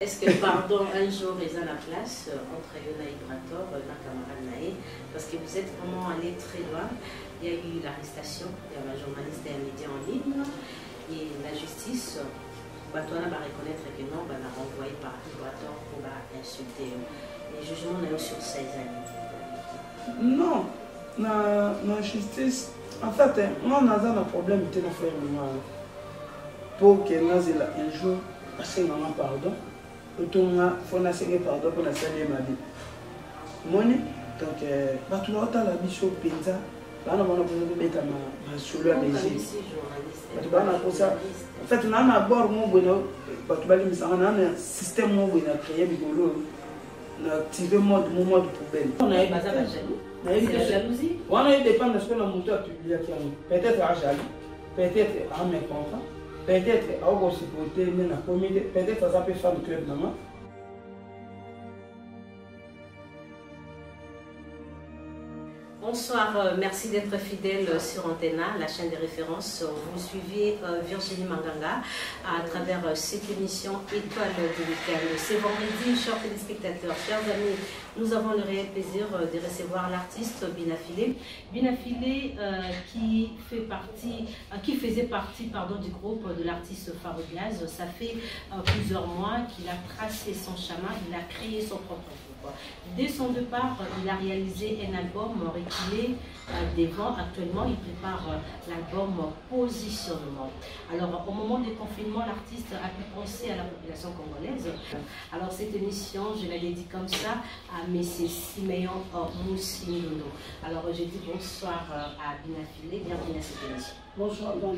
Est-ce que, pardon, un jour, ils ont la place entre Yona et Brator, ma camarade Naé, parce que vous êtes vraiment allé très loin. Il y a eu l'arrestation, il y a un journaliste et un média en ligne, et la justice, Batoana va reconnaître que non, va la renvoyer par Brator pour insulter. Les jugements sont sur 16 années. Non, la justice, en fait, moi, on a un problème de faire pour que nous ayons un jour, assez maman pardon. Il faut essayer pardon pour essayer ma vie. Moni, donc, tu vas la mission Penza, là, on va mettre ma solo à Belgique. En fait, on a d'abord un système où on a créé on a activé mon mode poubelle. On a eu la jalousie. On a eu des pannes de ce qu'on a monté à publier. Peut-être à jaloux, peut-être à mécontent. Peut-être à aussi côté, peut-être à ça peut faire le club maman. Bonsoir, merci d'être fidèle sur Antena, la chaîne des références. Vous suivez Virginie Manganga à travers cette émission Étoile du week-end. C'est vendredi, chers téléspectateurs, chers amis, nous avons le réel plaisir de recevoir l'artiste Binafilé. Binafilé qui faisait partie du groupe de l'artiste Farouglaz. Ça fait plusieurs mois qu'il a tracé son chemin, il a créé son propre groupe. Dès son départ, il a réalisé un album reculé devant. Actuellement, il prépare l'album Positionnement. Alors, au moment du confinement, l'artiste a pu penser à la population congolaise. Alors, cette émission, je la dédie comme ça à M. Siméon Moussindono. Alors, je dis bonsoir à Binafilé, bienvenue à cette émission. Bonsoir, donc,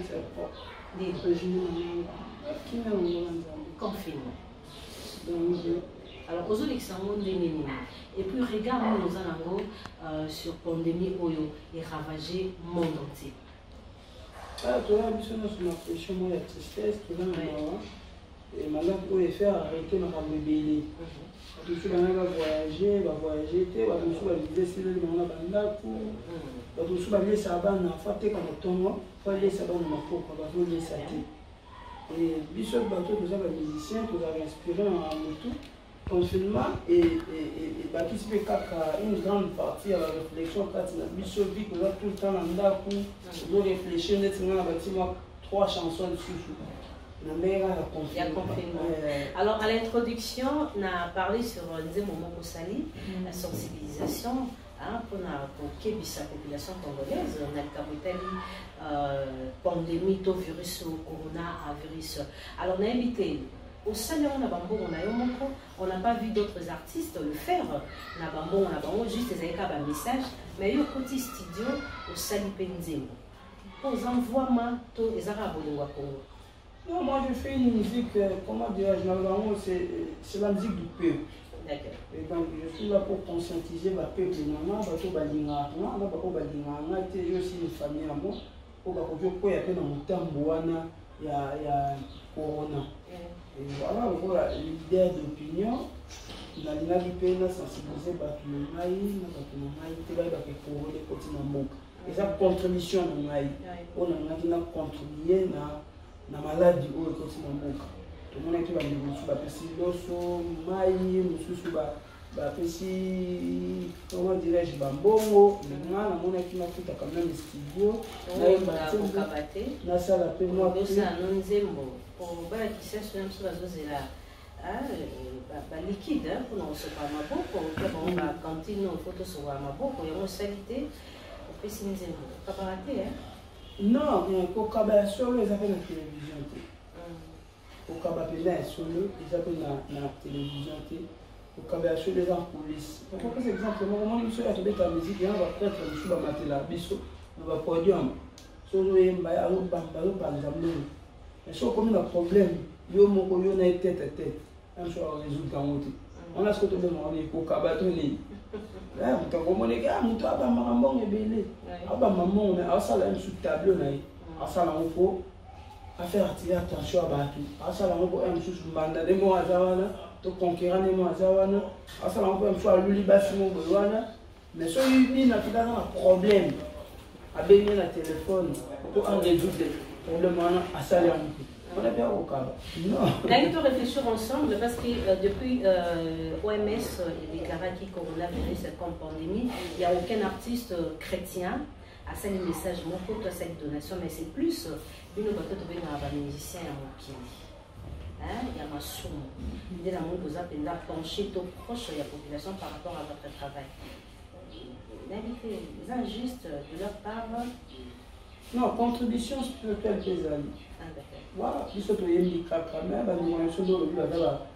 confinement. Alors, aux élections, et puis regarde nous allons sur pandémie Oyo et ravager le monde entier. Ah, tu as vu sur ma pression, la tristesse, tu as et maintenant pour les faire arrêter ma bébé. Tu suis voyager, tu vas visiter si le monde a banda pour tu vas laisser ça bas na faté comme ton faut laisser ça bas na pour va laisser ça et bisous bateau tous les musiciens tous les inspirés en tout confinement et participer à une grande partie à la réflexion quand on a bisous vie que là tout le temps on a pour réfléchir nettement à bâtiment 3 chansons dessus. Il y a confinement. Alors, à l'introduction, on a parlé sur des moments au Sali, la sensibilisation pour la population congolaise. On a le pandémie, virus, coronavirus. Alors, on a invité au Sali, on n'a pas vu d'autres artistes le faire. On a juste des messages, mais il y a un côté studio au Sali Penzemo. Pour envoyer les Arabes au Congo. Non, moi je fais une musique, comment dirais-je, c'est la musique du peuple. Et donc je suis là pour conscientiser le peuple. J'ai aussi une famille à moi. Pour y aller dans mon temps, il y a Corona. Et voilà, l'idée d'opinion, il a sensibilisé et sa contribution, on a contribué na maladie ou le côté mon boca. Tout le monde est là, nous pessi l'osso, maï, nous pessi, comment dirais-je, bambongo. Maintenant, on a qui m'a fait quand même le studio. Na salle après moi. Ça, non zembo. Pour bah qui sait sur la zone là. Liquide, pour nous se pas ma boue, pour que la cantine ou photo soit ma boue, pour y salité, on peut s'y mettre. Pas rater, hein. Non, pour Kaba solo, ils appellent la télévision. Pour Kaba solo, ils appellent la télévision. Pour Kaba solo, les en police. Pour par exemple, moi, je suis à la musique, et on va faire le chou à la biso, on va produire. Solo, il y a un par exemple. Mais si on a un problème, il y a une tête à tête. On va résoudre. On a ce que tu demandes pour Kaba Tony. Là, on a dit que tu as maman est belé. Maman, on a ça là sur tableau là. À ça là on faut faire attirer attention à Batu. À ça là on peut un sous mandat de moi à Zawana, to conquérir les mots à Zawana. À ça là on peut un fois lui bassi mon besoin. Mais si il n'a pas un problème, à bénir le téléphone pour en résoudre le problème à ça là. On a bien au Kaba. Non. Quand on réfléchit ensemble, parce que depuis OMS déclaré que le coronavirus est comme pandémie, il n'y a aucun artiste chrétien à ça les messages, mon côté, à cette donation, mais c'est plus une bateau de musicien qui il y a ma somme. L'idée d'un monde vous a penché tout proche de la population par rapport à votre travail. Les injustes de leur part. Non, contribution spirituelle des amis. Voilà, il faut que les gens quand même, nous sommes dans le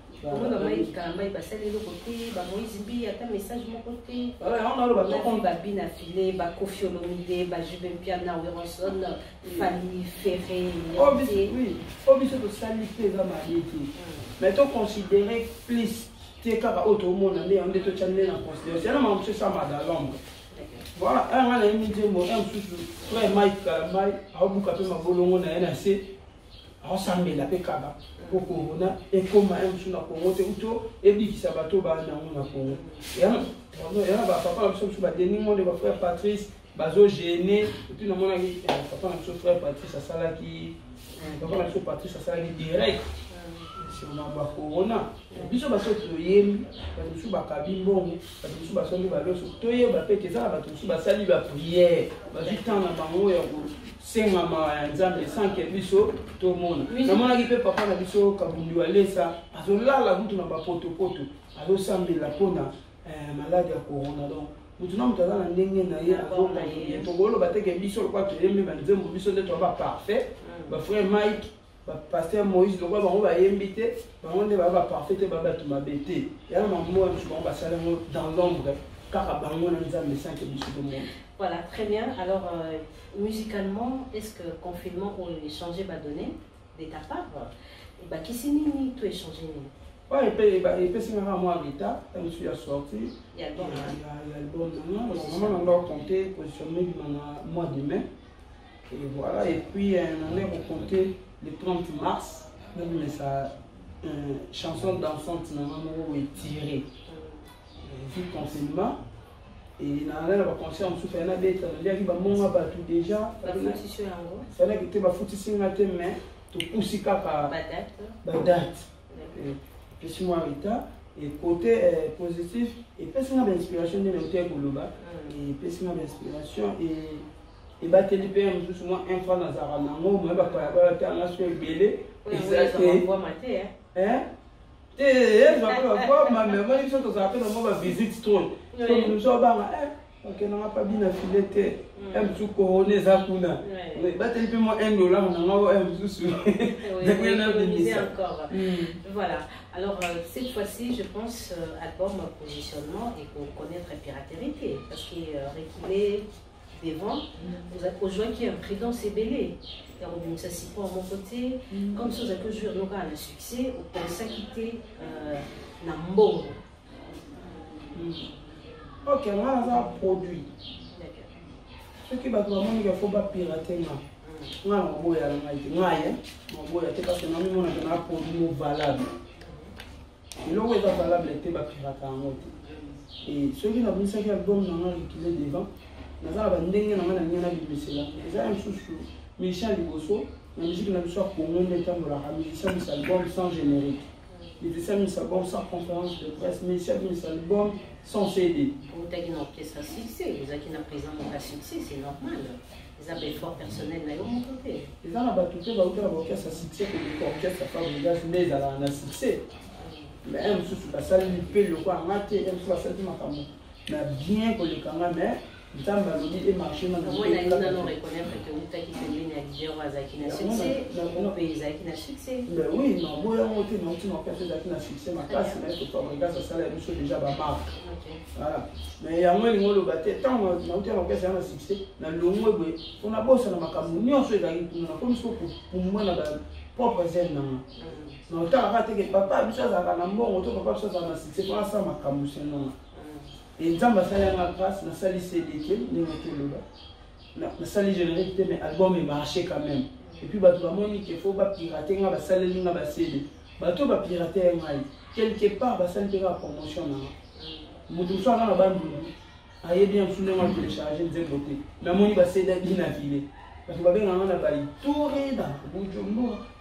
message mon côté. On a bien affilé, Kofi Olomide, Jubin Piana, Wironson, Fanny Ferré. Oui, on vient de saluer les amis. Mais tu considères plus tes cas auto monde, on est de channel en considération. C'est ça, madame. Voilà, un an et demi, un sous très Mike, a beaucoup de ma bolongo na NAC, a samé la pekaba, pour Corona, et comme un sous la Congo, et dit qu'il s'abato ba na on a Congo. Et alors, papa, nous sommes déni, mon de ma frère Patrice, bazo gêné, et puis nous avons papa, notre frère Patrice à Salaki, papa, notre Patrice à Salaki direct. Si on a Corona, biso baso toyemi, baso bakabimbo, baso baso baloso toye bapeke ça baso basali ba prière, baso tana bango ya ko senga ma nzambe sans que biso to mona. Na mona ki pe papa na biso kabundu alesa, azolala butu na ba poto poto, azosambela pona malade ya corona donc. Mutu na mutala na ndenge na ye azona ye. Tongolo bateke biso kwa toyemi ba nzembo biso ndeto ba parfait, ba frère Mike pasteur Moïse, donc on va inviter, on va parfait, on va tout m'abêter. Il y a un moment où on va s'aller dans l'ombre, car on a un message qui est monde. Voilà, très bien. Alors, musicalement, est-ce que le confinement ou l'échanger va donner des ta part? Et bah, qui s'est ni tout échanger? Oui, et puis c'est un mois d'état, je me suis sorti. Il y a l'album. Il y a l'album, on doit compter, positionner le mois de mai. Et voilà, et puis on est recompté le 30 mars, même sa chanson dansante est tirée. Vu le confinement, et on a un concert en souffle, on a des gens qui déjà. Il fallait que tu aies foutu mais tu pousses pas date. Et puis moi, et côté positif, et puis c'est une inspiration de l'hôtel Goulouba, et puis c'est une inspiration. Et bah t'es libéré souvent un fois dans un rango, moi bah pas un aspect belé. Et ça c'est bon maté hein. Je vais pas ma mère ils sont dans un peu dans ma visite trop. Comme nous sommes bah OK on n'a pas bien affilé un petit couronné ça kuna. Bah t'es libéré moi $1 on a un sous. Encore. Voilà. Alors cette fois-ci je pense album positionnement et pour connaître la piraterie parce que reculer devant, aux gens qui ont pris dans ces bélés. Et ça s'y prend à mon côté, comme ça, que je nous un succès, on pense à quitter Nambo. Ok, on a un produit. Ce qui va vraiment, il ne faut pas pirater. On a un produit à la maïté, parce que nous avons un produit valable. Et là où il est valable, il n'est pas piraté en mode. Et ceux qui ont mis cet album, nous avons utilisé devant. Nous avons ndenge na ngana ngana bibisela eza msusu Michel Liboso na musique na biso pour monde étant la musicien de album sans générique il était ça album sans conférence de presse mais c'est un album sans CD pour ta qui orchestre succès les qui n'a présent mon succès c'est normal les efforts personnels na yo mon côté les gens ba tout ba auteur orchestre succès que l'orchestre fabrique mais à la succès mais msusu ba ça lui paye le quoi maté msusu ba ça dit makambo na bien que le kanga mais Nzamba lobby et marché dans le monde. On a reconnaître que nous qui fait une adhésion à Zakina succès, on paye Zakina succès. Mais oui, non, bon, on a une orchestre Zakina succès, ma classe, mais il faut fabriquer ça, ça la déjà ma marque. Voilà. Mais il y a moins de monde tant on a une orchestre à succès, dans le monde, on a beau ça dans ma camoufle, on se gagne comme ça pour moi la propre zen non. Non, t'as raté que papa, il ça va dans bon, on te papa ça dans succès, pour ça ma camoufle non. Et Nzamba sala na grâce na sali CD qui n'est pas na sali générique mais album est marché quand même et puis bato bamoni qu'il faut pas pirater nga ba sali nga ba CD bato ba pirater ngai quelque part ba sali la promotion na mutu so na bandu aye bien sous le télécharger nzembo te na moni ba CD bien affilé parce que ba benga na ba touré dans Bujumbura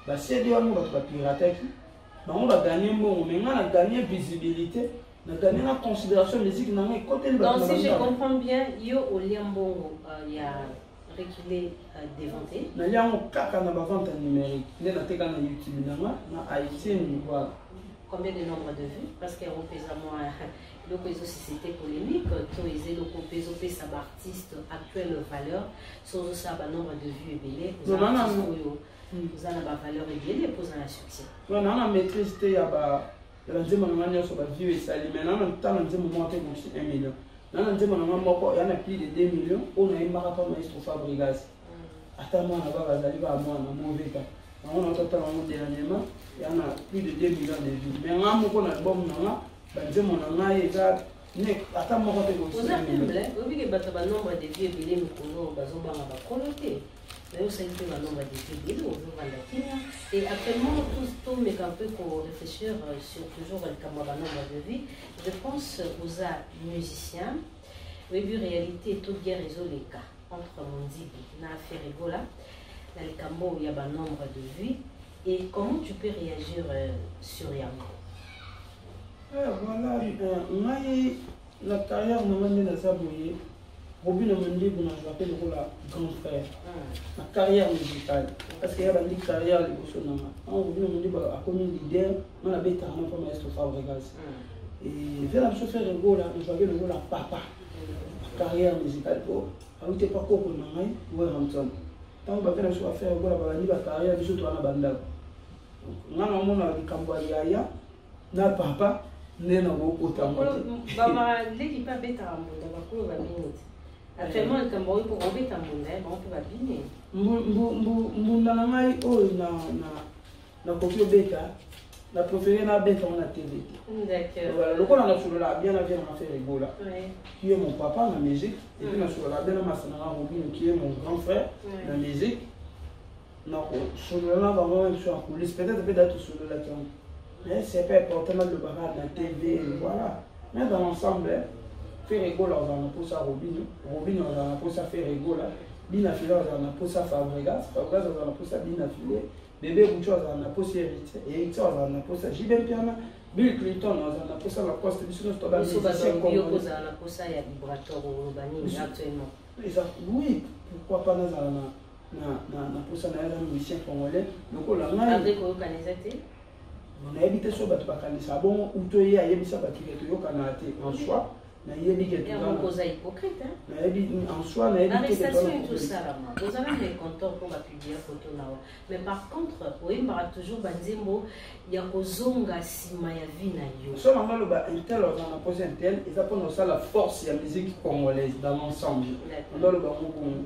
CD on va pirater on va gagner bon mais on a gagné visibilité on a gagné la considération musique dans les côtés de donc si je comprends bien yo au Liambongo il y a reculé déventé na liango kaka na vente numérique nde na teka na YouTube na iTunes voilà combien de nombre de vues parce que on pèse à moi donc les sociétés polémiques tous les locaux ça artiste actuelle valeur sans ça nombre de vues et belé vous avez la valeur et belé pour un succès non on maîtrise te ya ba la nzema na nganya so ba vues et sali mais non tant nzema monter aussi 1 million non nzema na moko il y en a plus de 2 millions on a une marathon maestro Fabregas attends-moi na ba bazali ba moi na mauvais cas on a totalement dernièrement il y en a plus de 2 millions de vues mais on a mon album na nzema na ngai eza ne attends moi côté aussi vous avez vu que bata ba nombre de vues belé mikono bazo banga ba coloter mais aussi que le nombre de vues belé on va la Kenya et actuellement tout mais un peu pour réfléchir sur toujours le nombre de vues je pense aux musiciens oui vu réalité toute guerre résout les cas entre Mondibi na affaire Ebola dans le Cambo il y a un nombre de vues et comment tu peux réagir sur Yango voilà la carrière de Mandela Zaboye Robin Mondibi je l'appelle le grand frère la carrière musicale parce qu'il y a une carrière de Bossonama Robin Mondibi a connu leader on a bêta un peu maestro Fabregas et vers la chauffeur Ego là je l'appelle le papa carrière musicale pour ah oui t'es pas quoi pour nangai ouais Hampton tant que faire sur affaire Ego là bah ni ba carrière biso to na banda ngana mona likambwaya na papa nena bokota moto bama l'équipe a bêta mbunda bakolo ba minute actuellement le Cameroun pour bêta mbunda on peut ba biner mbunda na ngai o na kopio bêta la préférée na bêta on a TV d'accord voilà le qu'on a sur la bien la bien on fait Ebola qui est mon papa la musique et puis na sur la bien ma sana Robin qui est mon grand frère la musique non sur la vraiment sur la coulisses peut-être sur la qui mais c'est pas important de barrage la TV voilà mais dans l'ensemble faire Ego là on a pour ça Robin on a pour ça faire Ego là Bina filé on a pour ça Fabregas on a pour ça Bina filé bébé Boucho on a pour ça héritier on a pour ça JB Piana Bill Clinton on a pour ça la poste mission to ba musicien comme on a pour ça il y a vibrateur au Bani actuellement oui pourquoi pas na pour ça na musicien congolais donc là avec organisé on a évité ça battre kanisa bon ou to ya yebisa batire to yokana te en soi na yebi que on cause hypocrite hein na yebi en soi na yebi l'arrestation et tout ça là vous avez des compteurs pour publier photo là mais par contre oimba toujours banzembo ya kozonga sima ya vie na yo so na lo ba intel on a posé intel et ça pour nous ça la force ya musique congolaise dans l'ensemble on doit le ba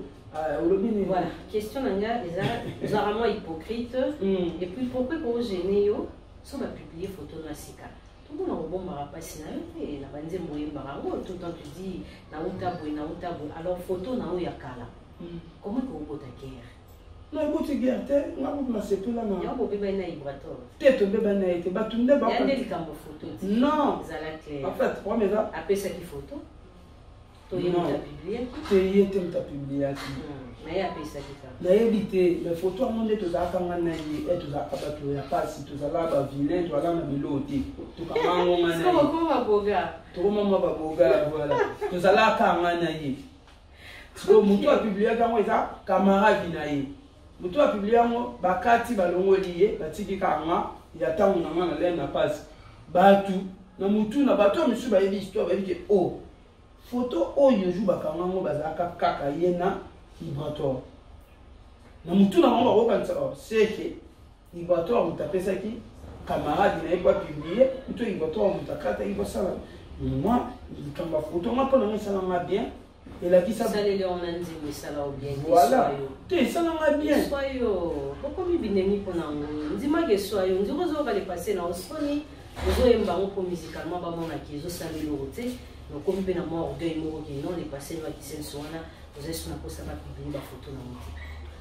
voilà question nanga eza vraiment hypocrite et puis pourquoi pour gêner yo so ba publier photo na sika tout le monde bomba passer na yo na banzembo yemba tout le temps tu dis na utabu alors photo na ya kala comment ko ta guerre na boti guerre te na ko na sepe la na ya bo beba na vibrateur te to beba na ite ba tunde ba ya ndeli kambo photo non zala clair en fait pour mais ça après ça qui photo to yemba publier te yete mta publier mais ya après ça qui ça na éviter les photos à mon to za kanga na yi et to za kabato ya pasi to za la ba vilain to ala na biloti to kamango ngana comment va boga to mama ba boga voilà to za la kanga na yi so mutu a publier kango eza camarade na yi mutu a publier ngo bakati balongo lié batiki kanga ya tangu na ngana le na pasi batu na mutu na bato misu ba yebi histoire ba yebi oh photo oyo ju bakanga ngo bazaka kaka yena vibratoire na mutu na ngo bakokanisa seke vibratoire mutapesaki camarade na ye pas publier mutu vibratoire mutakata ibosala moi likamba photo nga mpona ngo esalanga bien elakisa salele on anzi misala ou bien voilà te esalanga bien soyo pourquoi bibinemi mpona ngo ndimaki soyo ndikozoka le passé na osoni ozoyemba ngo mpo musicalement bamonaki ezosaleli oko te nokomi mpe na mwa orgueil moko ke non le passé noaki senso wana ozali na posa bapublie bafoto na mote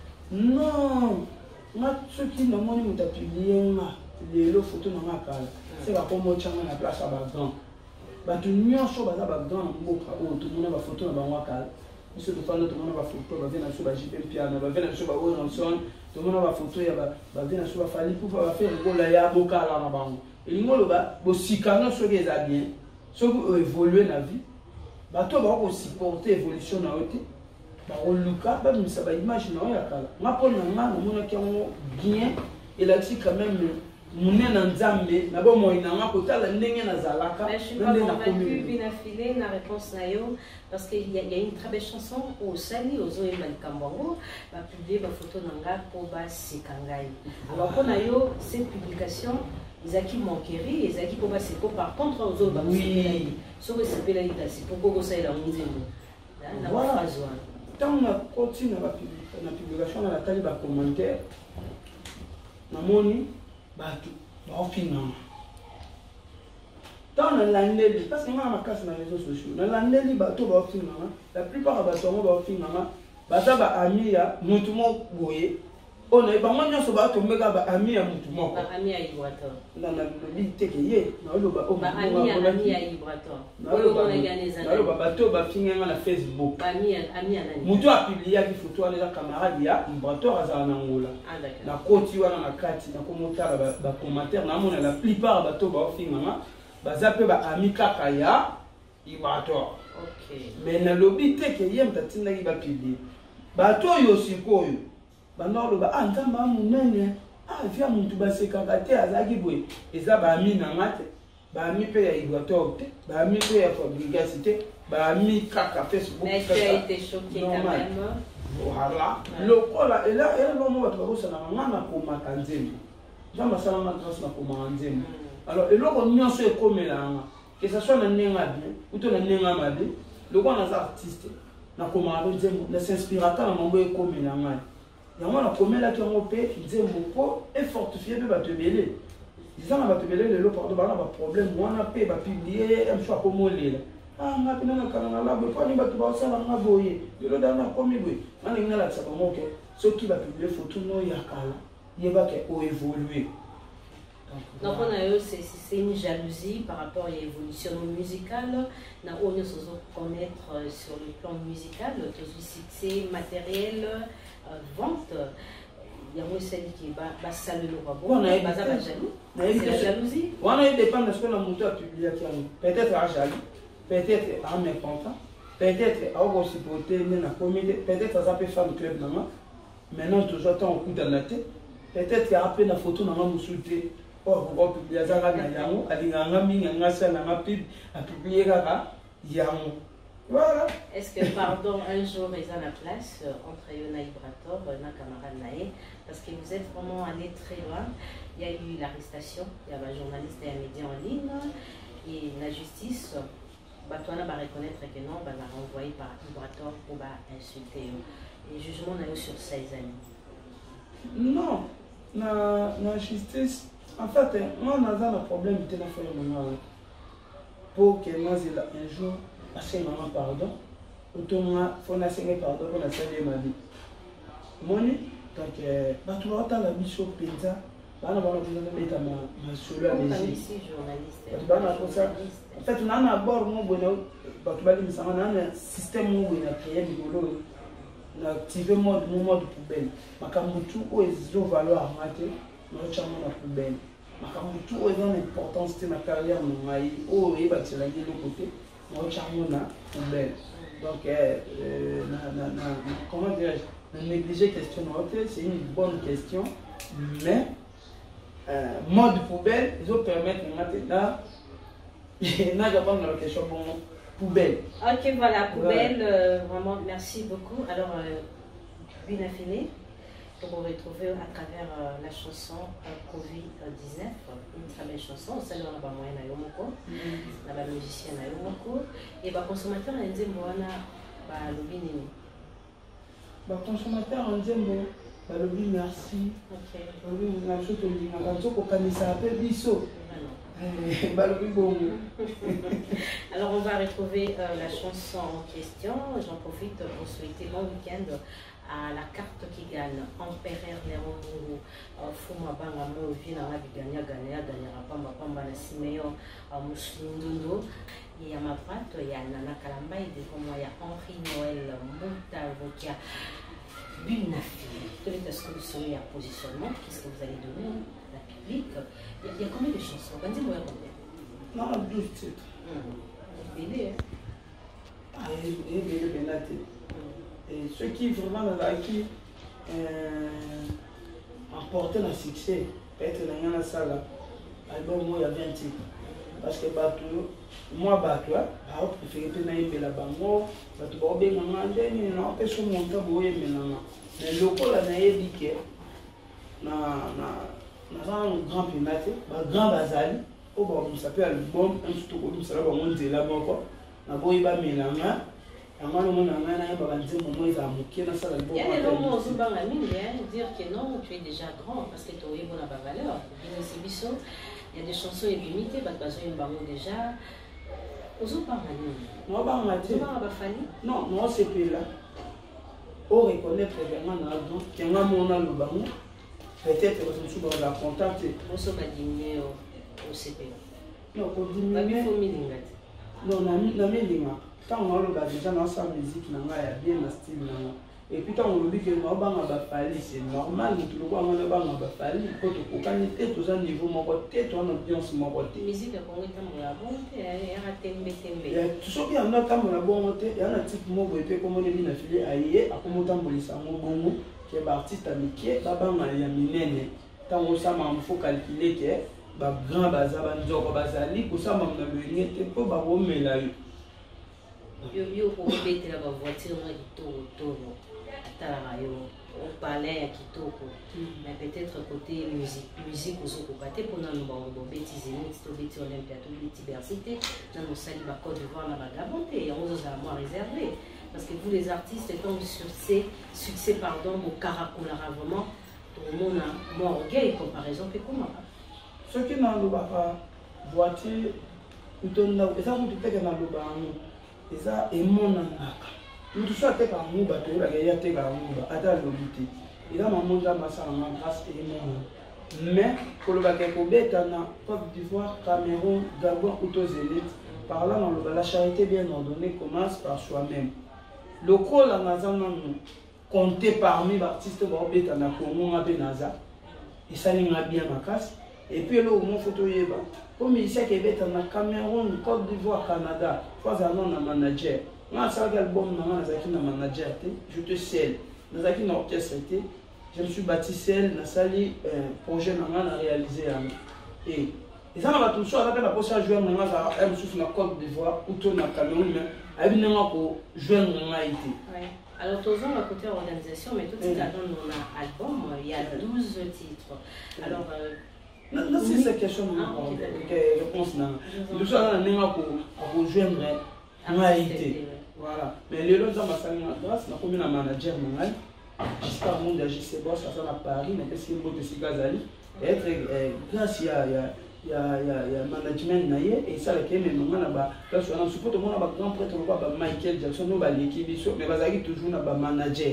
non nga soki namoni moto apublie nga lelo foto na nga kala se bakomotyanga na place ya bagrand bato nyonso baza bagrand na mboka oyo tomona bafoto na bango kala biso tofanda tomona bafoto bave na biso bajipe mpiana bave na biso baoranson tout le monde a photo ya ba bien sur fali pour faire ngola ya bokala na bango et ngolo ba bo sikana so ke za bien so ko évoluer na vie ba to ba ko supporter évolution na ote ba ko luka ba misa ba image na ya kala ngapo na nga na mona ke bien et là c'est quand même munena nzambe na bo moina nga ko tala ndenge na zalaka mais je suis pas convaincue binafile na réponse na yo parce qu'il y a une très belle chanson au Sali aux Zoé Malikambongo va publier ma photo nanga pour ba sikangai alors qu'on a yo cette publication Isaki Monkeri Isaki pour ba seko par contre aux autres oui so que c'est bela idasi pour ko ça ila nzembo na phrase wa tant na continue na publication na tali ba commentaire na moni bato baofingama tant na landeli parce que nga makasi na réseaux sociaux na landeli bato baofingama la plupart ya bato yango baofingama baza baami ya mutu moko boye oyo na bango nyonso batombeka baami ya mutu moko na lobi teke ye naoloba naloba bato bafinganga na Facebook mutu apubliaki foto wana eza camarade ya Ibrator azala na ngola na koti wana na kati nakomotala bacommentaire namona la plupart ya bato baofinganga baza mpe baami kaka ya Ibrator mais nalobi teke ye moto atindaki bapiblie bato oyo sikoyo bandoloba nzambe amunene via muntu basekaka te azalaki boye eza baami nanga te baami mpe ya Ibrator te baami mpe ya Fabricasi te baami kaka Facebook mais tu as été choqué quand même voilà lokola elongo bato bakosalaka nga nakomaka nzembo nzambe asalanga grâce nakomaka nzembo alors eloko nyonso ekomelanga que ça soit na ndenge bien ou to na ndenge mabe lokola naza artiste nakomaka mpe nzembo nasinspiraka na mambo ekomela ngai yango nakomelaki yango mpe nzembo mpo efortifie mpe bato ebele eza na bato ebele lelo pardon bana baproblème wana mpe bapiblie mso akomolela nga mpe nanakanga na labo epani bato baosala nga boye lelo dala nakomi boye nga ndenge nalakisaka moke soki bapiblie foto no ya kala yebake oévolue. Donc c'est une jalousie par rapport à l'évolution musicale. Nous devons connaître sur le plan musical, tout le succès matériel, vente. Il y a un celle qui va saluer le robot. C'est la jalousie. On a dépend de ce que le moteur a publié. Peut-être à jaloux, peut-être à mécontent, peut-être à aussi supporter peut-être à zapper fan club maman. Maintenant toujours temps au coup dans la tête. Peut-être à peine la photo maman nous souhaiter. Oh, on va publier ça là yango, alinganga minga sala na pub, a publier kaka yango. Voilà. Est-ce que pardon un jour ils ont la place entre Yona Ibrator, na camarade nae, parce que vous êtes vraiment allé très loin. Il y a eu l'arrestation, il y a un journaliste et un média en ligne et la justice. Batouana va reconnaître que non, va la renvoyer par Ibrator pour insulter. Et jugement n'a eu sur 16 ans. Non, la justice. En fait, moi, on a un problème de téléphone pour que moi, un jour, assez maman pardon, autrement, il faut essayer pardon pour essayer ma vie. Moni, donc, tu vas la mission pizza, on a besoin de mettre ma solo à journaliste. En fait, on a un bord, tu vas un système où on a créé on a activé mon mode poubelle. Ma camutu, où est-ce que valeur à mater, ma poubelle. Makambo tout est dans l'importance de ma carrière oh et bah c'est la gueule de côté moi charmona poubelle donc comment dirais-je négliger question c'est une bonne question mais mode poubelle ils ont permettre maintenant n'a pas dans la question bon poubelle. Ok voilà poubelle vraiment merci beaucoup alors Binafile. Pour vous retrouver à travers la chanson Covid-19, une très belle chanson, celle dans la moyenne à Yomoko, la musicienne à Yomoko, et le consommateur a dit moi l'obinini. Le consommateur a dit moi l'obinini merci. Ok. L'obinini merci tout le monde. Quand on connaît ça appelle biso. Alors on va retrouver la chanson en question. J'en profite pour souhaiter bon week-end à la carte qui gagne Empereur Néron Mungu Fuma Banga Mo Vina Gagna Pamba Pamba na Simeon Muslindundo et à ma droite il y a Nana Kalamba et devant moi il y a Henri Noël Moutavokia. Binafile, quelle est la solution et un positionnement? Qu'est-ce que vous allez donner à la public? Il y a combien de chansons? Bandimbo, il y a combien? Non, 12 titres. Bébé, hein? Ah, et ceux qui vraiment qui emporté le succès, peut-être dans la salle, album il y a 20 titres. Parce que moi, je préfère que je la bango, je vais bien manger, mais non, je suis monté à boire maintenant. Mais le coup là, je dis que un grand pénate, un grand bazali, on s'appelle album, un tout comme ça, on dit là, on va y aller maintenant. Avant le monde a dit dire que non, tu es déjà grand parce que tu as une bonne valeur. Il y a des chansons limitées, déjà. Non, non, c'est plus là. On reconnaît vraiment qu'il y a un monde peut-être que je suis dans contact. On se va diminuer au CP. Non, on diminue. Non, on a mis quand on a déjà dans sa musique, on a bien le style. Et puis quand on dit que nous avons c'est normal, nous avons fallu, quand on est tous à niveau, mon côté, ton ambiance, mon côté. Musique, on est à bon, il y a tembe. Tout ce qui est en a comme la bonne montée, il y a un type mot, et puis comme on est bien affilié à Yé, à comment tambourisa, mon bon, qui est artiste amitié, Baba Maya Minene. Tant que ça m'a faut calculer que grand bazar, Nzoko Bazali, pour ça m'a donné, t'es pas bon, mais là. Yo pour mettre la voiture au palais mais peut-être côté musique aux côté pour nous bêtiser nous Olympia diversité dans nos salles Côte d'Ivoire la vagabonté on nous a moins réservé parce que vous les artistes tombent sur ces succès pardon au caracolara vraiment tout le monde a moins orgueil comparaison que comment ceux qui n'ont pas voiture plutôt là et ça vous dites que dans le bas eza emona ngaka mutu so ateka nguba toyebaka ye ateka nguba ata alobi te eza mamonza masala na grâce emona mais kolobaka ekobeta na Côte d'Ivoire, Cameroun, Gabon ou Zénith par là la charité bien ordonnée commence par soi-même lokola naza nanu compté parmi baartiste baobeta na Congo nga mpe naza esalinga bien makasi et puis là, il faut toyeba. Comme il sait qu'il est en Cameroun, Côte d'Ivoire, Canada, fois un an un manager. Moi, ça album, un manager, je te scelle. Dans un orchestre, je me suis bâti celle, dans sali projet à réaliser. Et ça va tout ça, la poste à jouer à la Côte d'Ivoire, ou tout dans Cameroun, mais à pour jouer à Haïti. Alors, tous à côté organisation, mais tout ce qu'on a album, il y a 12 titres. Alors, non, c'est cette question de réponse. Nous sommes pour rejoindre en Haïti. Voilà. Mais les autres, grâce à un manager, jusqu'à mon JC Boss, à Paris, mais qu'est-ce qu'il y a de Gazali? Être grâce il y a management et ça le même moment là parce que on suppose tout le monde a grand prêtre Michael Jackson nous va l'équipe mais bazaki toujours na manager.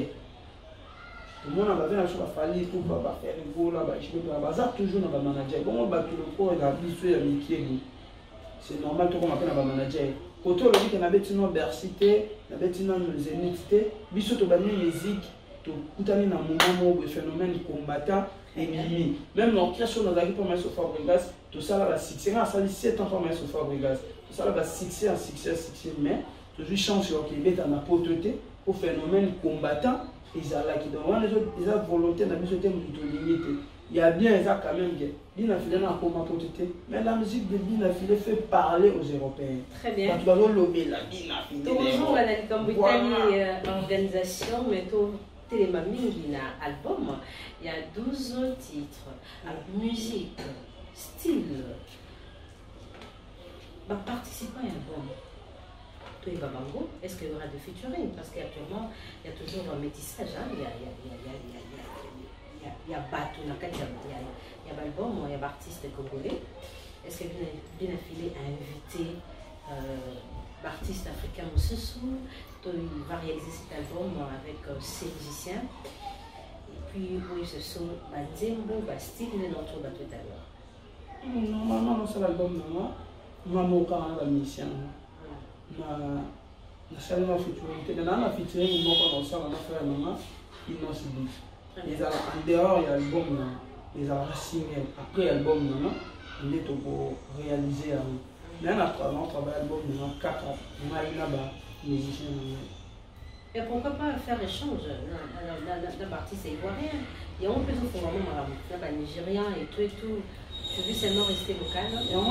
Tout le monde a besoin de faire tout pour faire le goal là je peux pas bazar toujours na manager. Comment battre le corps et la biso ya Mickey. C'est normal tout comme appelle na manager. Quand on dit que na betino Bercité, na betino Zénith, biso to ba musique to kutani na moment où le phénomène combattant et mimi. Même l'orchestre dans la pour Maestro Fabregas, tout ça là va succès. Ça dit 7 ans pour Maestro Fabregas. Tout ça là va succès, mais toujours chance sur qu'il est en apôteté au phénomène combattant. Ils ont là qui donnent les autres, ils ont volonté de mettre de limiter. Il y a bien ça quand même que Bina Filé n'a pas apôteté, mais la musique de Bina Filé fait parler aux Européens. Très bien. Quand tu vas lobby la Bina Filé. Toujours on a une organisation, mais tout. Télémamine album, il y a 12 titres, musique, style, participant à un album. Toi et Babango, est-ce qu'il y aura de featuring? Parce qu'actuellement, il y a toujours un métissage, hein? Il y a Batou, il y a l'album, il y a l'artiste congolais. Est-ce que Bina Filé a invité l'artiste africain Moussessou? Il va réaliser cet album avec ses musiciens. Et puis, oui, ce sont Banzembo, Bastille, et notre bateau tout à l'heure. Normalement, c'est l'album, moi, mon caractère la mission. Na salle ma featuring, na featuring, moi, quand on sort, on a fait un moment, Innocent Beach. Ils ont en dehors il y a l'album ils ont signé après l'album il est pour réaliser mais on travaille l'album dans 4 ans on a eu là-bas musicien. Et pourquoi pas faire échange d'un artiste ivoirien? Il y a un peu de fondement là-bas nigérien et tout. Tu veux seulement rester local? Il y a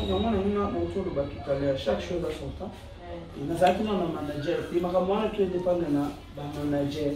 chaque chose à son temps. Il y a un manager. Il y a un manager qui dépend de manager.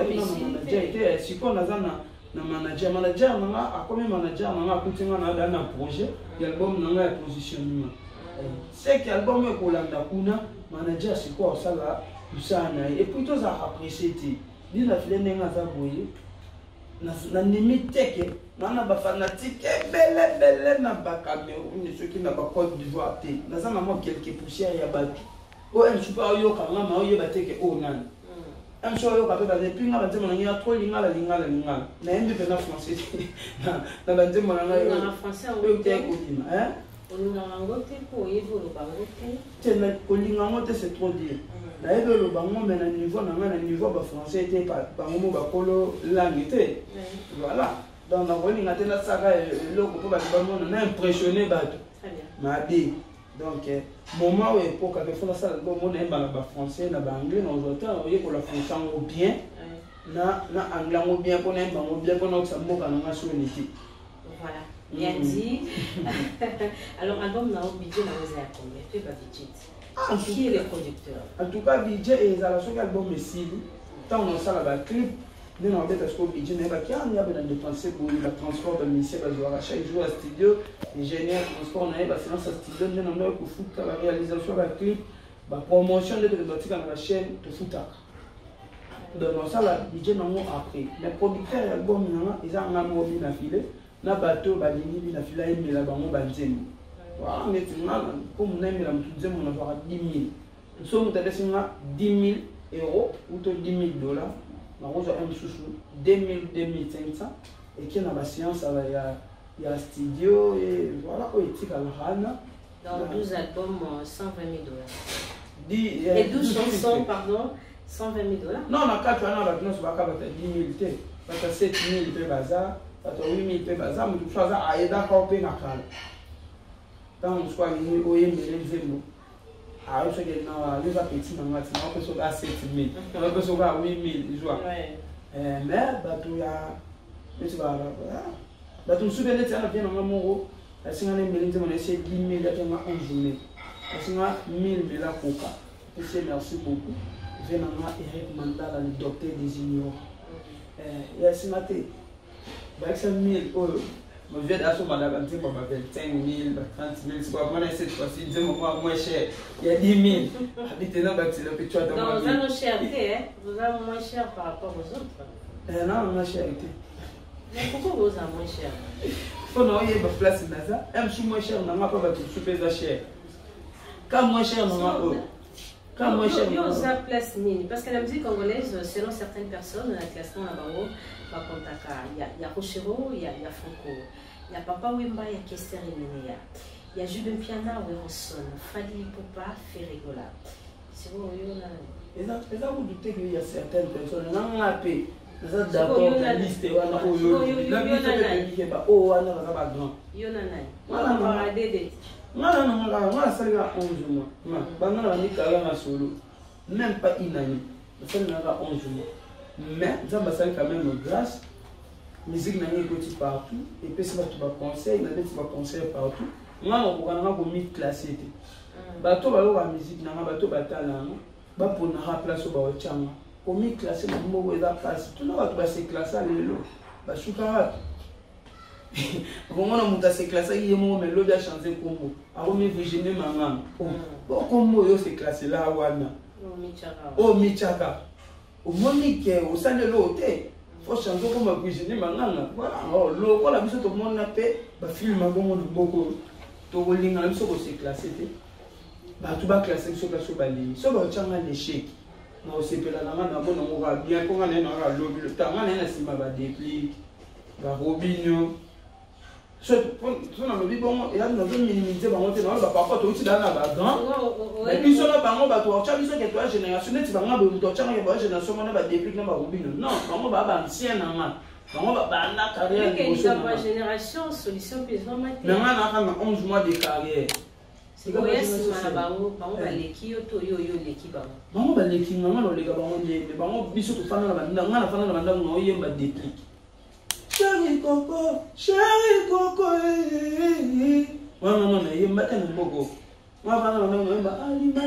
Si on a un manager, a comme manager, on a un projet, l'album a un positionnement. C'est que l'album est manager, c'est quoi ça là? Et puis tous à apprécier. Dis la filée n'est pas aboyée. Na limite que na ba fanatique belle na ba Cameroun ceux qui n'a pas Côte d'Ivoire té. Na ça maman quelques poussières ya ba. O en super yo ka na ma yo ba té que o nan. Am so yo ka pe ba depuis nga ba té mona ngia trop linga. Na ende pe na français. Na ba té mona nga yo. Na français o té ko dima, hein? On a ngoté ko yevo lo ba ngoté. Té na ko linga ngoté c'est trop dire. Na ebe lo bango mais na niveau ba français était pas bango ba kolo langue té. Voilà. Donc na woni ngate na saka loko po ba bango na impressionné ba. Très bien. Madi. Donc moment où époque avec fona ça bon on aime ba français na ba anglais na autant oye ko la français au bien. Na anglais au bien pour aime bango bien pour na ça mboka na nationalité. Voilà. Bien dit. Alors album na obligé na oser combien? Tu vas vite. Qui est le producteur? En tout cas, DJ et la chanson album est cible. Tant on a la clip, nous avons fait un DJ, mais qui a dépensé pour le transport de ministère de chaque jour à studio, ingénieur transport, on a fait un studio, nous avons fait la réalisation de la clip, la promotion de la chaîne de foot. Donc ça, la DJ n'a pas appris. Les producteurs de l'album, ils ont un mobile à filer, na bateau, balini, na fila, et la bango, banzemi. Voilà, mais comme on aime la moutouze, on va avoir 10 000. Nous sommes à 10 000 euros ou 10 000 dollars. Nous avons un sous 2 000, 2 500. Et qui a la science, il y a un studio et voilà, il y a dans 12 albums, 120 000 dollars. Et 12 chansons, pardon, 120 000 dollars. Non, on a 4 ans, on a 10 000, on a 7 000 bazar, on a 8 000 bazar, mais tout ça, il y a d'accord, on a quand on soit venu au Yémen, ah, je sais que nous avons petit dans la matinée, on peut sauver à 7 000, on peut sauver à 8 000, mais, tu vas tu souviens de ça, on a bien un mot, si on a 10 000, on essaie 10 000, on a une journée, si on a 1 000, on a coca. Merci beaucoup. Je vais Eric Mandala, le docteur des ignorants. Et si on a 5 000 euros. Je viens d'acheter ma dame, 5 000, 30 000, c'est pas moi cette fois-ci, dis-moi moins cher. Il y a 10 000. Habitez dans le bâtiment, puis tu as donc, vous avez cherté, vous avez moins cher par rapport aux autres. Non, on a cherté. Mais pourquoi vous avez moins cher? Il faut non, il y a une place dans ça. Un sou moins cher, on n'a pas de super cher. Quand moins cher, on n'a pas. Quand moins cher, on n'a pas. Place mine. Parce que la musique congolaise, selon certaines personnes, le classement là-bas, il y a Rochero, il y a Franco, il y a Papa Wemba, il y a Kester Emeneya, il y a Jules Piana, Weronson, Fali Popa, Ferregola. C'est bon, il y a. Et là, vous doutez qu'il y a certaines personnes, on a appelé. Vous êtes d'accord, la liste est là. La liste est là. Oh, on a pas grand. Yonanai. Voilà, on va aider. Moi, ça fait 11 mois. Pendant la nuit, on a solo. Même pas une année. Ça fait 11 mois. Mais ça va quand même grâce. La musique n'a rien écouté partout. Et puis, ça va tout conseil. Il y a des conseils partout. Moi, on va mis classé. Bateau, la musique, n'a pas bateau, batalana. Ba pour na place au changa. Comme classé, le mot est la place. Tout le monde va se classer à l'élo. Ba choukarat. Comment on a se classer, il y a mon mélodie à chanter Congo. A remis Virginie Maman. Bon, comment on se classer là, Wana. Oh, Michaka. Au Monique, au sein de l'autre, il faut changer comme Virginie Maman. Voilà, l'eau, la mission, tout le monde a fait. Ba film, beaucoup. Tout le monde a se classer. Tu vas classer sur la soubali. Si tu as un échec, tu vas bien pour aller dans le temps. Tu vas dépli, tu vas robinho. So na lobi bon et là nous minimiser bango te na ba papa to ti dana ba grand mais puis so na bango ba to cha biso ke to génération ti bango ba to cha ke ba génération na ba déplique na ba rubino non bango ba ancien na nga bango ba na carrière de génération solution puis vraiment mais nga na 11 mois de carrière c'est quoi si mana bango ba leki yo to yo leki bango ba leki nga no lega bango de bango biso to fana na ba nga na fana na ba no yemba déplique Chéri Coco, non, il m'a dit un bogo. Moi, Linda,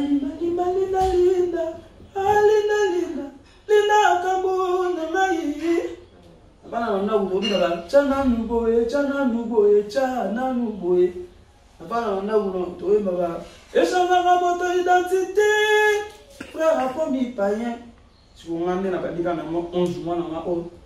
Linda, Kabona, Maï. Abana na ubobi na chana nuboye. Abana na uno to baba. Eshanga ka moto identité. Frère a mi païen. Si vous m'amenez na badika na 11 mois na ma o.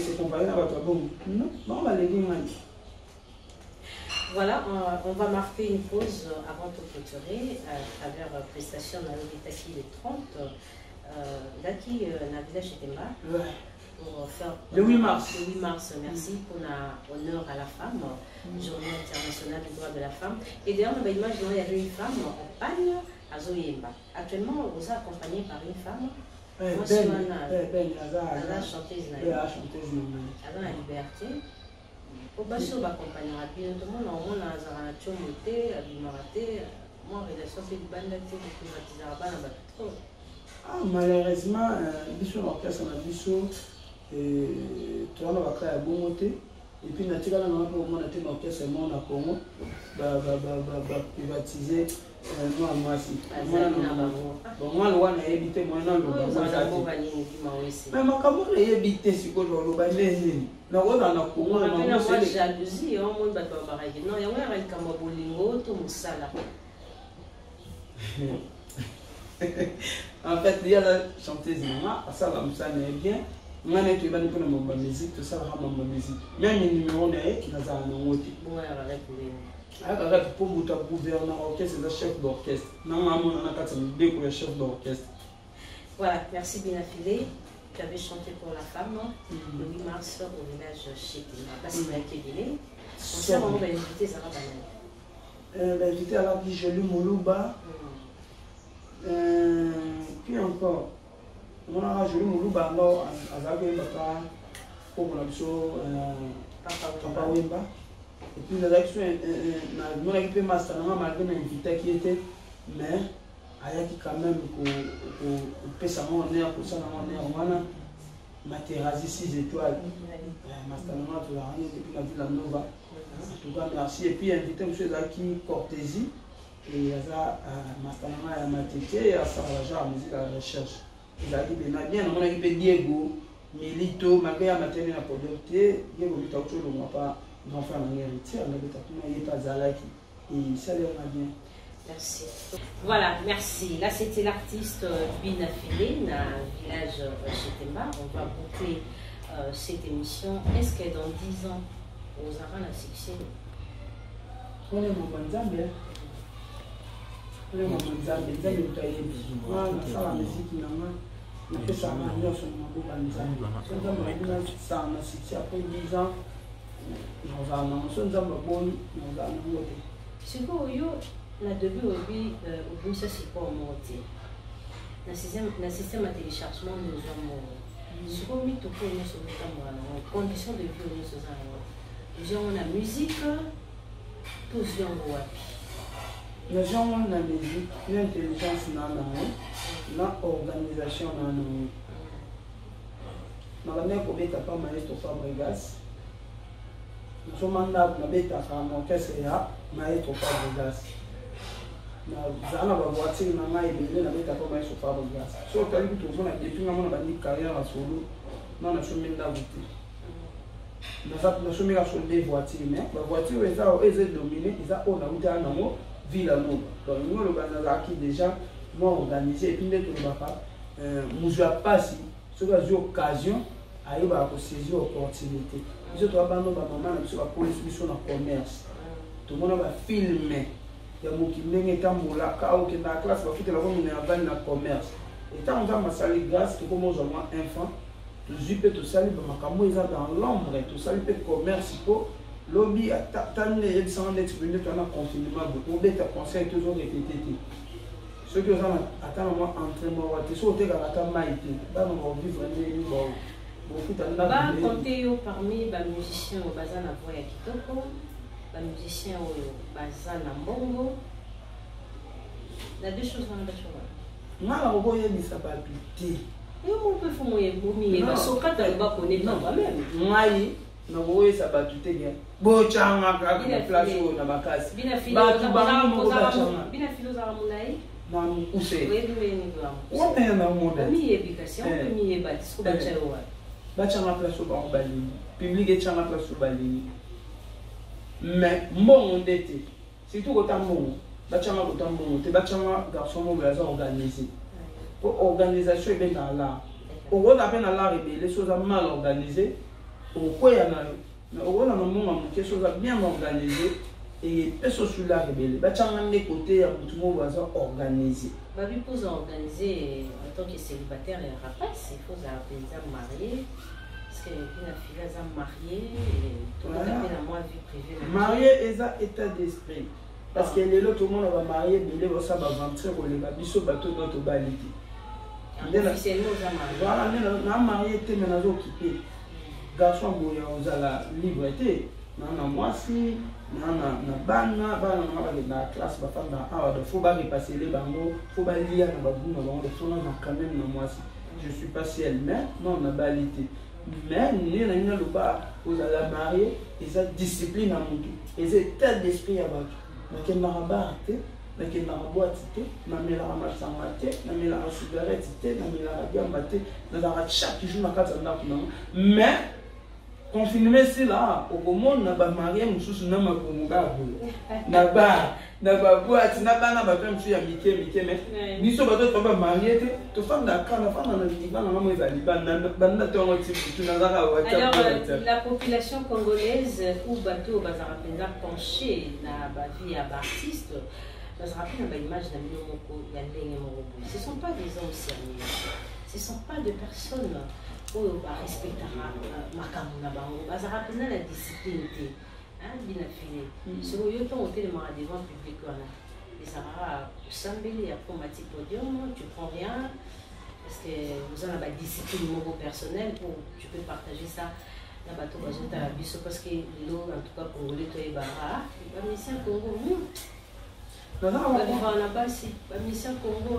Voilà, on va marquer une pause avant de clôturer à travers la prestation de l'État le 30 daki na village Temba pour faire le 8 mars. Le 8 mars, merci pour l'honneur à la femme, journée internationale du droit de la femme. Et d'ailleurs, on a image il y avait une femme en panne à Zoyemba. Actuellement, vous êtes accompagné par une femme. Ben, la chanteuse à la liberté. Pour pas sûr d'accompagner rapidement, tout le monde on a un chomoté, à l'imaraté, moi relation fait du bande d'actifs de privatiser à la trop. Ah malheureusement, biso l'orchestre on a biso et toi on va créer un bon moté et puis naturellement on a pour mon orchestre mon à Congo va privatiser moi si moi le one a évité moi non le mais ma caméra a évité si quoi le bain na wona na Congo na moi jalousie on monde bato baraki non ya wera kama bolingo to musala en fait il y a la chanteuse maman ça va me sonner bien moi ne tu vas nous connaître ma musique tout ça va ma musique même le numéro est qui nous a annoncé bon avec lui avec pour monter gouverneur orchestre le chef d'orchestre non maman on a pas de pour le chef d'orchestre. Voilà, merci bien affilé. Tu avais chanté pour la femme le 8 mars au village chez Temba. Parce qu'il y a Kébélé. On va inviter Sarah Banani. On va inviter à la vie Jolie Moulouba. Puis encore, on a Jolie Moulouba à Zagé Bata pour la biso Papa Wemba. Et puis les actions, on a équipé Master, on a malgré l'invité qui était, mais ayaki quand même pour pesa mon air pour ça mon air wana Materazzi 6 étoiles Mastanama to la rien depuis la ville Nova en tout cas merci et puis invité monsieur Zaki Cortési et ça Mastanama ya Matete à Saraja musique à la recherche Zaki bien on a équipé Diego Milito malgré la matériel na producté Diego Milito le moi pas grand frère mon héritier on avait tapé il pas Zalaki et ça leur va bien. Merci. Voilà, merci. Là, c'était l'artiste Bina Filé, dans le village chez Temba. On va boucler cette émission. Est-ce que dans 10 ans, vous aurez la succès? On est mon bon Zambé. On est mon bon Zambé. Zambé, tu as eu besoin. On a la musique, on a fait ça, on a mis sur mon bon Zambé. On a fait ça, on a succès après 10 ans. Nous avons bon, nous avons c'est quoi, na début au ça c'est pas monté na système de téléchargement nous avons ce qu'on met tout pour nous sur le conditions de vie nous avons la musique tous gens wapi les gens ont la musique l'intelligence na organisation na la ko beta pa maestro Fabregas nous sommes na beta ka mon qu'est-ce ya maestro Fabregas na ba voiture na ngai ebele na beta pa maestro Fabregas so tali que tu na depuis na mona ba ni carrière à solo non na chemin d'avoute na chemin à solo des voitures mais la voiture est dominée ils a on a outé na mo ville no donc nous le bana qui déjà moi organisé et puis de tout bapa muzo pasi so ka occasion ayo ba ko saisir opportunité biso to abano ba maman na biso ba police biso na commerce to mona ba filmer ya moki ndenge tambola ka o ke na classe ba fitela ko na bana na commerce et tant on va masali grâce to comme aux enfants to zipe to sali ba makambo eza dans l'ombre to sali pe commerce po lobby attendre les sans d'exprimer ton confinement pour des conseils toujours répété ceux qui ont attendre moi entraînement tu sais au t'es quand tu maïté dans mon vivre les bon beaucoup t'as ba compter parmi les musiciens au bazar na voix ya kitoko les musiciens au bazar na mbongo la deux choses on a besoin na la robo ya bisa papité et on peut faire moyen bomi ba sokata ba connaître toi-même ngai na robo ça batute bien bochanga ka place na makasi ba tu ba mo bina philosophe mulai na mukuse wewe ni kwa on est na monde mi éducation mi bâtisse ko ba chawa bachanga place au balini public et changa place au balini mais mon ndete surtout quand mon bachanga quand mon te bachanga garçon mo gaza organisé pour organisation est bien là au gros appel à la rebelle les choses mal organisées au quoi y a mais au gros na mon que choses bien organisées et personne sur la rebelle bachanga des côtés à tout mo gaza organisé babi pour organiser en tant que célibataire et rapace il faut appeler marié. Parce que la fille est mariée, tout le monde a moins vie privée. Mariée est un état d'esprit. Parce que les autres, tout le monde va marier, mais les autres, ça va rentrer au bateau, bateau, notre balité. Officiellement, on a marié. Voilà, on a marié, on a occupé. Garçon, on a la liberté. On a moi aussi, on a bana, na classe, on a faut pas repasser les bangos, faut pas lire, on a quand même moi aussi. Je suis pas ciel, mais non, on a balité. Mais nous avons le bas aux la mariés et sa discipline à nous et c'est état d'esprit à battre. Donc il n'a pas arrêté, donc il n'a pas boité, n'a mis la ramasse en maté, n'a mis la cigarette, n'a mis la gambate, n'a pas chaque jour na carte na mais confinement c'est là au monde n'a pas marié mususu na makunga n'a pas boîte n'a pas na ba comme tu ya mike mais biso bato to ba marié to femme na kana femme na divan na maman ezali banda to ngoti tu na zaka wa. Alors la population congolaise ou bato bazara penza penché na ba vie à artiste bazara penza ba image na moko ya ndenge moko. Ce sont pas des hommes sérieux. Ce sont pas des personnes où ba respectera makambo na bango bazara penza la discipline te. Bien affilé. Ce que tu as été devant le public, et ça va s'embellir pour ma petite podium, tu prends rien, parce que vous avez la discipline personnelle, tu peux partager ça dans le bateau parce que l'eau, en tout cas, pour les toi et bara, la mission Congo, la mission Congo,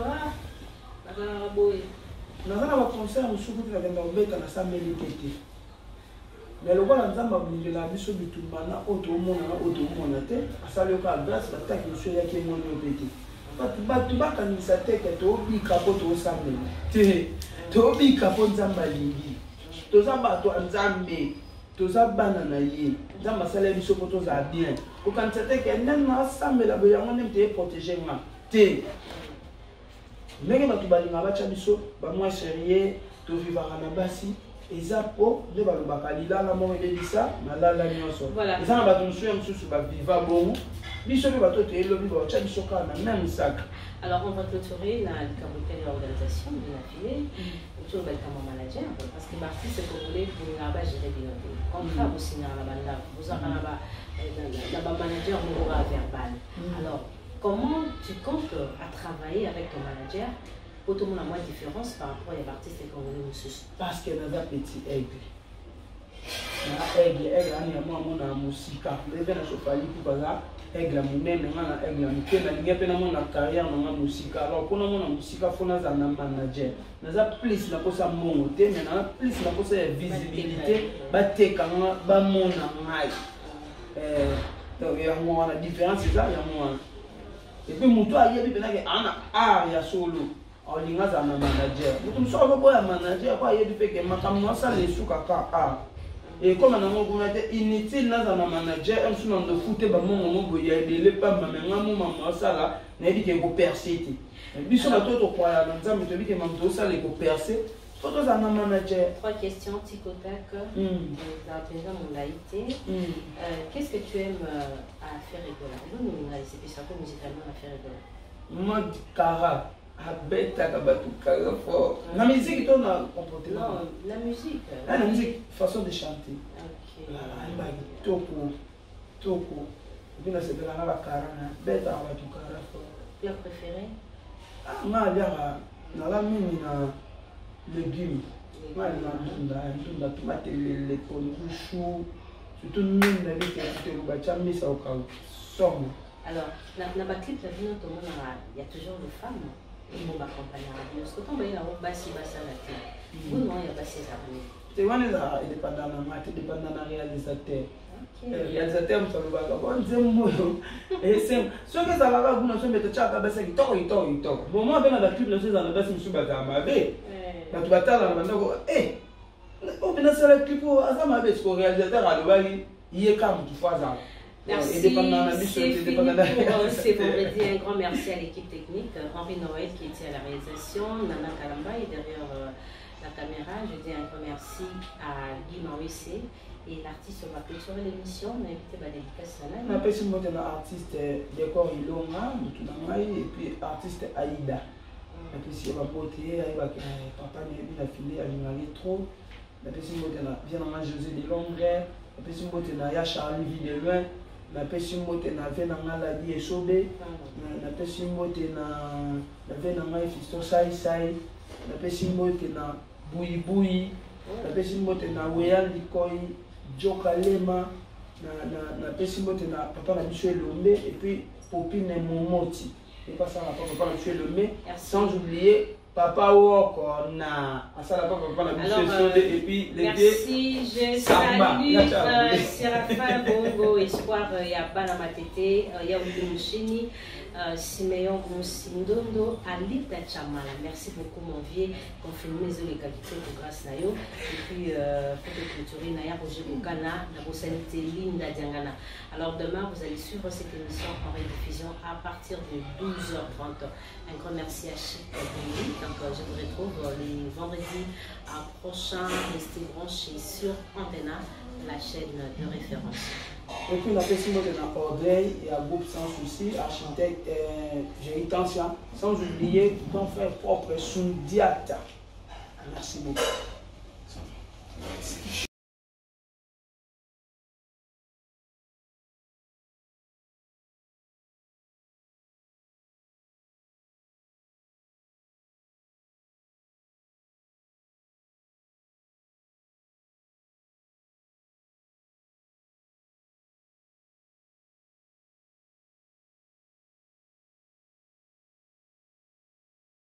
nous avons un concert, nous sommes tous les mais le roi nzamba bungela biso bitumana otomona te asali ka grâce bataki monsieur yake moni obete batu bakanisa te ke tobika po tosambela te tobika po nzamba lingi toza bato ya nzambe toza bana na ye nzamba asali biso po toza bien kokanisa te ke ndenge nasambela boye yango ndenge te protéger nga te ndenge bato balinga batya biso bamwa sérieux tovivaka na basi ezapo de balobakalila la mo ebisa malala nyonso ezana bato mosusu baviva bongo biso mpe bato toyelobi baotya biso kaka na même sac. Alors on va clôturer la l'organisation de la filée autour de mon manager parce que l'artiste congolais pour la base gérer bien contrat vous signez la banda vous avez la manager moral verbal. Alors comment tu comptes à travailler avec ton manager pour tout le monde a moins de différence par rapport à l'artiste congolais aussi? Parce que nous avons petit aigle. Aigle, on a musique. Les gens sont pas pour ça. Aigle, on a aigle, on a carrière, on a musique. Alors pour nous, on a musique, il faut nous avoir un manager. Nous avons plus la chose à monter, mais nous avons plus la chose à visibilité. Batte quand on va monter donc il y a moins la différence c'est ça, il y a moins. Et puis mutua il y a bien que il y a solo. On a un manager. Nous sommes un manager. Et comme on a inutile dans un manager, on se demande de foutre il y a des pas mais ça n'a dit qu'il faut percer. Mais si on a tout au point, on a dit que ça il faut percer. Photos un manager. 3 questions, Ticotac. Qu'est-ce que tu aimes à faire rigoler? Nous, c'est ça que musicalement à faire rigoler. Mode cara. La musique, on a comportement. Non, la musique. La musique, façon de chanter. Ok. Toko. Et puis, là, c'est de la carana. Bête à la toucara. Plat préféré? Ah, moi, il y a la mine légumes. Moi, il y a tomate, les chou. Surtout, nous, on a vu que tu mis ça au cas où. Alors, dans la clip, il y a toujours des femmes qui vont accompagner. Parce que quand on va bassi la clip, vous non, il y a bassi ça. C'est vrai, il dépend de la réalisateur. Le réalisateur, ça ne va pas. On dit moi. Et c'est ce que ça va pas vous nous mettre tchaka basa qui tord. Bon moi ben la clip là c'est dans la base monsieur Batama bé. La tu batala na ndoko on peut lancer la clip au Azama bé ce réalisateur a le bali il est comme tu fais ça. Merci, c'est fini pour ce vendredi. Un grand merci à l'équipe technique, Henri Noël qui était à la réalisation, Nana Kalamba est derrière la caméra. Je dis un grand merci à Guy Maurice et l'artiste va clôturer l'émission. On a invité ma dédicace à on appelle ce mot de l'artiste Décor Ilonga, et puis artiste Aïda. Et puis si on va porter, papa n'a filé à l'image trop. Et puis si on va bien en José de Longret, et puis si on va Charlie Villoin. Na pesi mbote na ve na maladi esobe na pesi mbote na ve na mai fisto sai na pesi mbote na buyi na pesi mbote na weya likoi jokalema na pesi mbote na papa na biso elombe et puis popine momoti et pas ça papa na biso elombe sans oublier Papa Woko na asala papa na biso et puis les merci, je salue Séraphin Bongo Espoir Yabana Matete Yaoudouchini Siméon Moussindondo Alita Chamala. Merci beaucoup mon vieux confirmé les qualités pour grâce à yo et puis pour clôturer Naya Roger Bokana la Bossanité Linda Diangana. Alors demain vous allez suivre cette émission en rediffusion à partir de 12h30. Un grand merci à Chic. Donc je vous retrouve les vendredis prochains. Restez branchés sur Antena, la chaîne de référence. Et puis la personne de Orgueil et à groupe Sans Souci, architecte, j'ai eu tension, sans oublier ton frère propre Sundiata. Merci beaucoup.